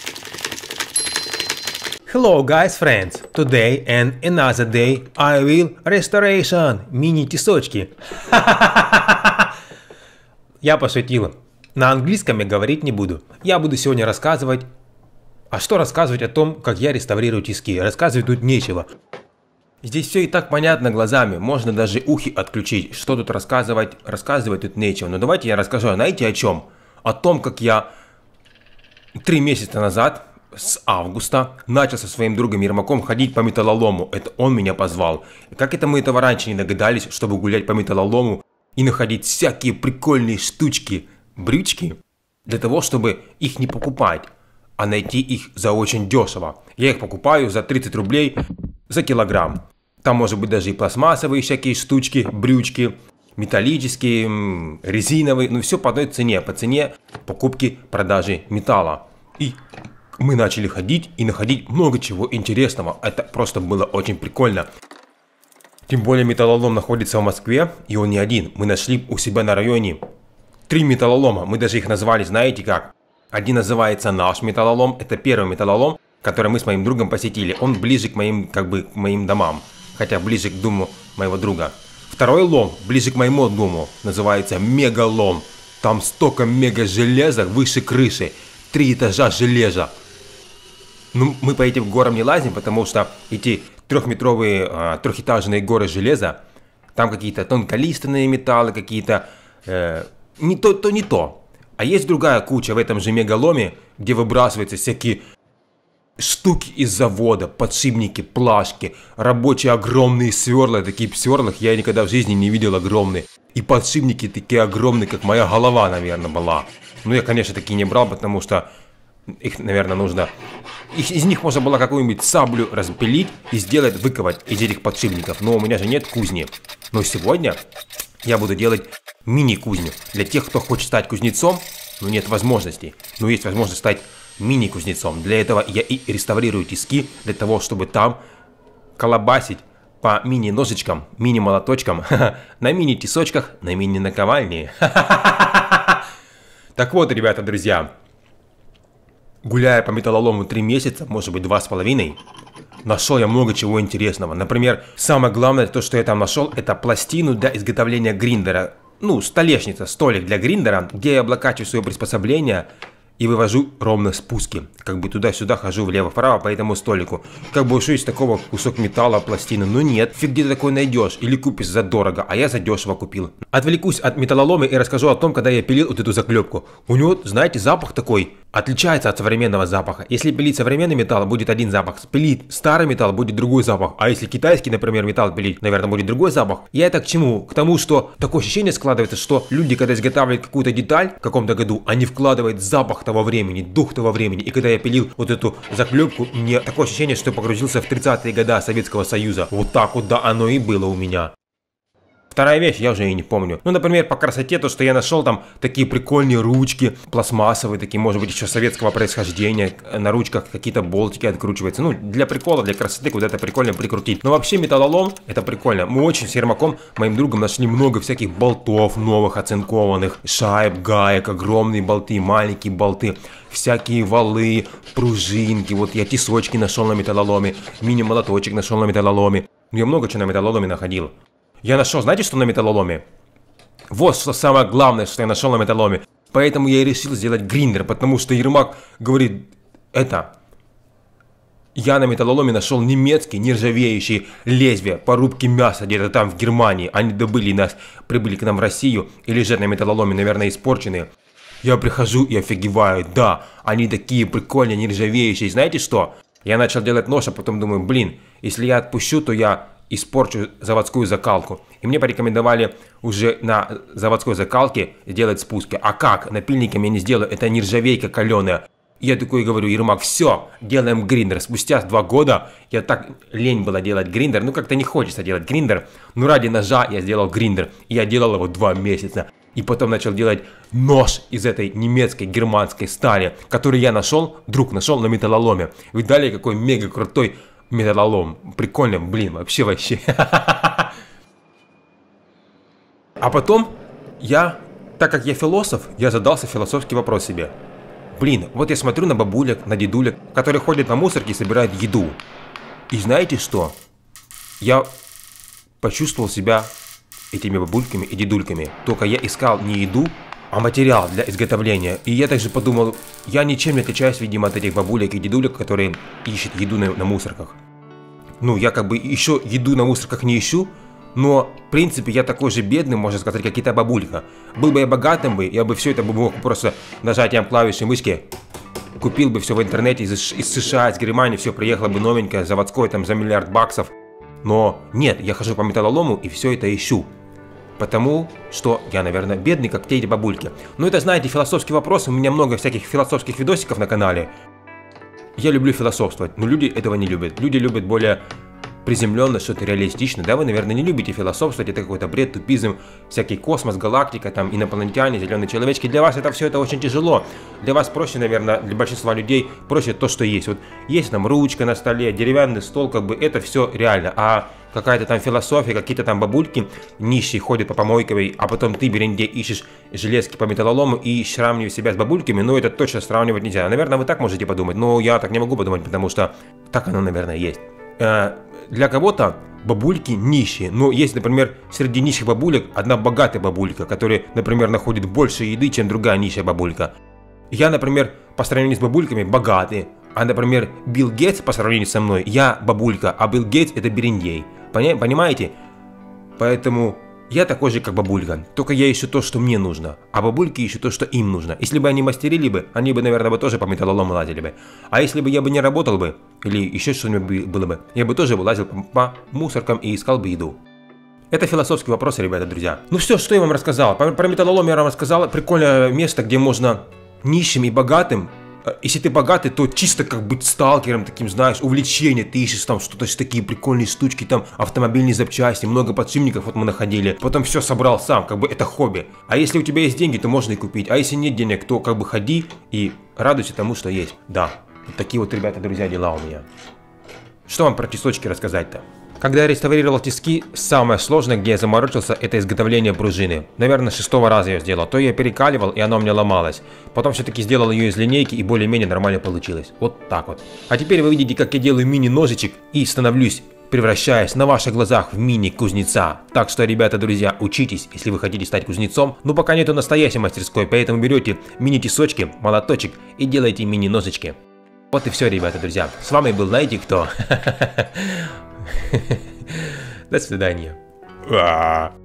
Hello guys, friends! Today and another day I will restoration мини-тесочки. Я пошутил. На английском я говорить не буду. Я буду сегодня рассказывать. А что рассказывать о том, как я реставрирую тиски? Рассказывать тут нечего. Здесь все и так понятно глазами. Можно даже ухи отключить. Что тут рассказывать? Рассказывать тут нечего. Но давайте я расскажу. Знаете о чем? О том, как я 3 месяца назад, с августа, начал со своим другом Ермаком ходить по металлолому. Это он меня позвал. И как это мы этого раньше не догадались, чтобы гулять по металлолому и находить всякие прикольные штучки, брючки, для того, чтобы их не покупать, а найти их за очень дешево. Я их покупаю за 30 рублей за килограмм. Там может быть даже и пластмассовые всякие штучки, брючки, металлические, резиновые, но все по одной цене, по цене покупки, продажи металла. И мы начали ходить и находить много чего интересного. Это просто было очень прикольно. Тем более металлолом находится в Москве, и он не один. Мы нашли у себя на районе 3 металлолома. Мы даже их назвали, знаете как? Один называется наш металлолом. Это первый металлолом, который мы с моим другом посетили. Он ближе к моим, к моим домам. Хотя ближе к дому моего друга. Второй лом, ближе к моему дому, называется мегалом. Там столько мега железа выше крыши. 3 этажа железа. Ну, мы по этим горам не лазим, потому что эти трехметровые, трехэтажные горы железа, там какие-то тонколиственные металлы, какие-то не то. А есть другая куча в этом же мегаломе, где выбрасываются всякие штуки из завода, подшипники, плашки, рабочие огромные сверла. Такие сверлах я никогда в жизни не видел огромные. И подшипники такие огромные, как моя голова, наверное, была. Ну, я, конечно, такие не брал, потому что их, наверное, нужно... Из них можно было какую-нибудь саблю распилить и сделать, выковать из этих подшипников. Но у меня же нет кузни. Но сегодня я буду делать мини-кузню. Для тех, кто хочет стать кузнецом, но нет возможности. Но есть возможность стать мини-кузнецом. Для этого я и реставрирую тиски, для того, чтобы там колобасить по мини-ножичкам, мини-молоточкам, на мини-тесочках, на мини-наковальне. Так вот, ребята, друзья. Гуляя по металлолому 3 месяца, может быть 2,5, нашел я много чего интересного. Например, самое главное, то, что я там нашел, это пластину для изготовления гриндера. Ну, столешница, столик для гриндера, где я облокачиваю свое приспособление и вывожу ровно спуски. Как бы туда-сюда хожу влево-вправо по этому столику. Как бы уж из такого кусок металла, пластины. Но нет, фиг где ты такой найдешь. Или купишь задорого, а я задешево купил. Отвлекусь от металлолома и расскажу о том, когда я пилил вот эту заклепку. У него, знаете, запах такой отличается от современного запаха. Если пилить современный металл, будет один запах. Пилить старый металл, будет другой запах. А если китайский, например, металл пилить, наверное, будет другой запах. Я это к чему? К тому, что такое ощущение складывается, что люди, когда изготавливают какую-то деталь в каком-то году, они вкладывают запах того времени, дух того времени. И когда я пилил вот эту заклепку, мне такое ощущение, что я погрузился в 30-е годы Советского Союза. Вот так вот, да, оно и было у меня. Вторая вещь, я уже и не помню. Ну, например, по красоте, то, что я нашел там такие прикольные ручки, пластмассовые, такие, может быть, еще советского происхождения. На ручках какие-то болтики откручиваются. Ну, для прикола, для красоты куда-то прикольно прикрутить. Но вообще металлолом, это прикольно. Мы очень с Ермаком, моим другом, нашли много всяких болтов новых, оцинкованных, шайб, гаек, огромные болты, маленькие болты, всякие валы, пружинки. Вот я тесочки нашел на металлоломе, мини-молоточек нашел на металлоломе. Ну, я много чего на металлоломе находил. Я нашел, знаете, что на металлоломе? Вот что самое главное, что я нашел на металлоломе. Поэтому я и решил сделать гриндер, потому что Ермак говорит, я на металлоломе нашел немецкие нержавеющие лезвия порубки мяса где-то там в Германии. Они добыли нас, прибыли к нам в Россию и лежат на металлоломе, наверное, испорченные. Я прихожу и офигеваю, да, они такие прикольные, нержавеющие. Знаете что? Я начал делать нож, а потом думаю, блин, если я отпущу, то я испорчу заводскую закалку. И мне порекомендовали уже на заводской закалке сделать спуски. А как? Напильником я не сделаю, это нержавейка каленая. И я такой говорю, Ермак, все, делаем гриндер. Спустя 2 года, я так лень было делать гриндер, ну как-то не хочется делать гриндер. Но ради ножа я сделал гриндер. И я делал его 2 месяца. И потом начал делать нож из этой немецкой, германской стали, который я нашел, друг нашел на металлоломе. Видали, какой мега крутой металлолом. Прикольно, блин, вообще. А потом я, так как я философ, я задался философский вопрос себе. Блин, вот я смотрю на бабулек, на дедулек, которые ходят на мусорке и собирают еду. И знаете что? Я почувствовал себя этими бабульками и дедульками. Только я искал не еду, а материал для изготовления. И я также подумал, я ничем не отличаюсь, видимо, от этих бабулек и дедулек, которые ищут еду на мусорках. Ну, я как бы еще еду на мусорках не ищу, но, в принципе, я такой же бедный, можно сказать, как и та бабулька. Был бы я богатым бы, я бы все это мог просто нажатием клавиши мышки. Купил бы все в интернете из США, из Германии, все приехало бы новенькое, заводское, там, за $1 миллиард. Но нет, я хожу по металлолому и все это ищу. Потому что я, наверное, бедный, как те эти бабульки. Но это, знаете, философский вопрос. У меня много всяких философских видосиков на канале. Я люблю философствовать, но люди этого не любят. Люди любят более приземленно, что-то реалистично. Да, вы, наверное, не любите философствовать, это какой-то бред, тупизм, всякий космос, галактика, там, инопланетяне, зеленые человечки. Для вас это все это очень тяжело. Для вас проще, наверное, для большинства людей проще то, что есть. Вот есть там ручка на столе, деревянный стол, как бы это все реально. А какая-то там философия, какие-то там бабульки нищие ходят по помойковой, а потом ты, беренде, ищешь железки по металлолому и сравниваешь себя с бабульками, но это точно сравнивать нельзя. Наверное, вы так можете подумать, но я так не могу подумать, потому что так оно, наверное, есть. Для кого-то бабульки нищие, но есть, например, среди нищих бабулек одна богатая бабулька, которая, например, находит больше еды, чем другая нищая бабулька. Я, например, по сравнению с бабульками богатый, а, например, Билл Гейтс по сравнению со мной, я бабулька, а Билл Гейтс это берендей. Понимаете? Поэтому я такой же, как бабулька, только я ищу то, что мне нужно, а бабульки ищут то, что им нужно. Если бы они мастерили бы, они бы, наверное, тоже по металлолому лазили бы. А если бы я бы не работал бы, или еще что-нибудь было бы, я бы тоже лазил по мусоркам и искал бы еду. Это философский вопрос, ребята, друзья. Ну все, что я вам рассказал. Про металлолом я вам рассказал. Прикольное место, где можно нищим и богатым. Если ты богатый, то чисто как быть сталкером, таким, знаешь, увлечение, ты ищешь там что-то, такие прикольные штучки, там автомобильные запчасти, много подшипников вот мы находили, потом все собрал сам, как бы это хобби. А если у тебя есть деньги, то можно и купить, а если нет денег, то как бы ходи и радуйся тому, что есть. Да, вот такие вот, ребята, друзья, дела у меня. Что вам про тисочки рассказать-то? Когда я реставрировал тиски, самое сложное, где я заморочился, это изготовление пружины. Наверное, 6-го раза я сделал. То я перекаливал, и оно у меня ломалось. Потом все-таки сделал ее из линейки, и более-менее нормально получилось. Вот так вот. А теперь вы видите, как я делаю мини-ножичек и становлюсь, превращаясь на ваших глазах в мини-кузнеца. Так что, ребята, друзья, учитесь, если вы хотите стать кузнецом. Но пока нету настоящей мастерской, поэтому берете мини-тесочки, молоточек и делаете мини-ножички. Вот и все, ребята, друзья. С вами был, знаете кто? До свидания.